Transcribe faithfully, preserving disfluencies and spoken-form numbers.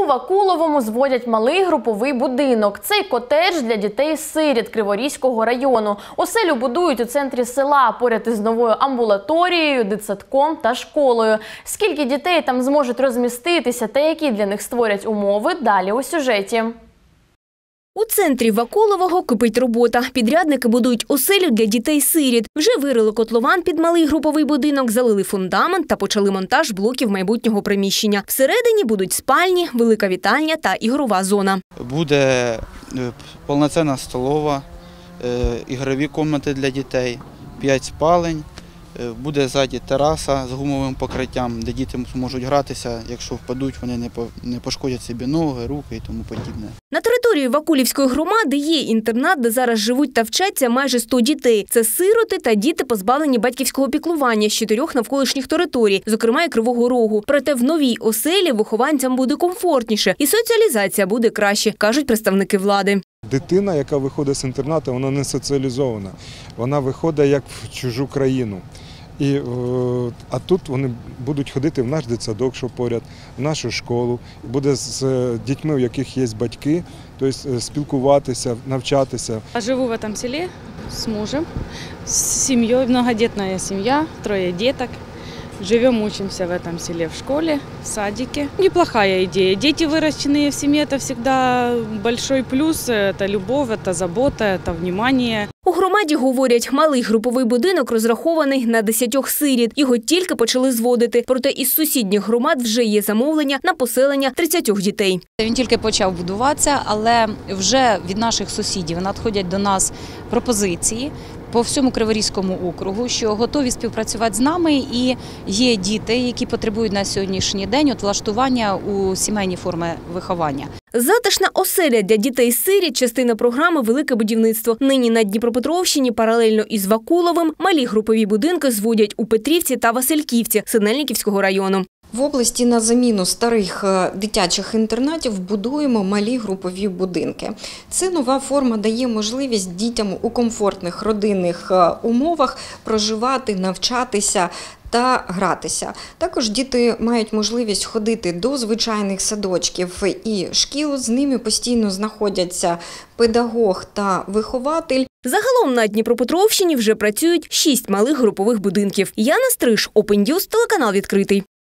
Вакуловому зводять малий груповий будинок. Цей котедж для дітей-сиріт Криворізького району. Оселю будують у центрі села, поряд із новою амбулаторією, дитсадком та школою. Скільки дітей там зможуть розміститися та які для них створять умови – далі у сюжеті. У центрі Вакулового кипить робота. Підрядники будують оселю для дітей-сиріт. Вже вирили котлован під малий груповий будинок, залили фундамент та почали монтаж блоків майбутнього приміщення. Всередині будуть спальні, велика вітальня та ігрова зона. Буде повноцінна столова, ігрові кімнати для дітей, п'ять спалень. Буде ззаді тераса з гумовим покриттям, де діти зможуть гратися, якщо впадуть, вони не пошкодять собі ноги, руки і тому подібне. На території Вакулівської громади є інтернат, де зараз живуть та вчаться майже сто дітей. Це сироти та діти, позбавлені батьківського піклування з чотирьох навколишніх територій, зокрема і Кривого Рогу. Проте в новій оселі вихованцям буде комфортніше і соціалізація буде краще, кажуть представники влади. Дитина, яка виходить з інтернату, вона не соціалізована. Вона виходить як в чужу країну. І, а тут вони будуть ходити в наш дитсадок, що поряд, в нашу школу, буде з дітьми, у яких є батьки, тобто спілкуватися, навчатися. Я живу в цьому селі з мужем, з сім'єю, многодітна сім'я, троє діток. Живем, учимся в этом селе в школе, в садике. Неплохая идея. Дети, выращенные в семье, это всегда большой плюс. Это любовь, это забота, это внимание. У громаді говорять, малий груповий будинок розрахований на десятьох сиріт. Його тільки почали зводити. Проте із сусідніх громад вже є замовлення на поселення тридцятьох дітей. Він тільки почав будуватися, але вже від наших сусідів надходять до нас пропозиції по всьому Криворізькому округу, що готові співпрацювати з нами, і є діти, які потребують на сьогоднішній день от влаштування у сімейні форми виховання. Затишна оселя для дітей-сиріт – частина програми «Велике будівництво». Нині на Дніпропетровщині паралельно із Вакуловим малі групові будинки зводять у Петрівці та Васильківці Синельниківського району. В області на заміну старих дитячих інтернатів будуємо малі групові будинки. Це нова форма дає можливість дітям у комфортних родинних умовах проживати, навчатися та гратися. Також діти мають можливість ходити до звичайних садочків і шкіл, з ними постійно знаходяться педагог та вихователь. Загалом на Дніпропетровщині вже працюють шість малих групових будинків. Яна Стриж, Open News, телеканал «Відкритий».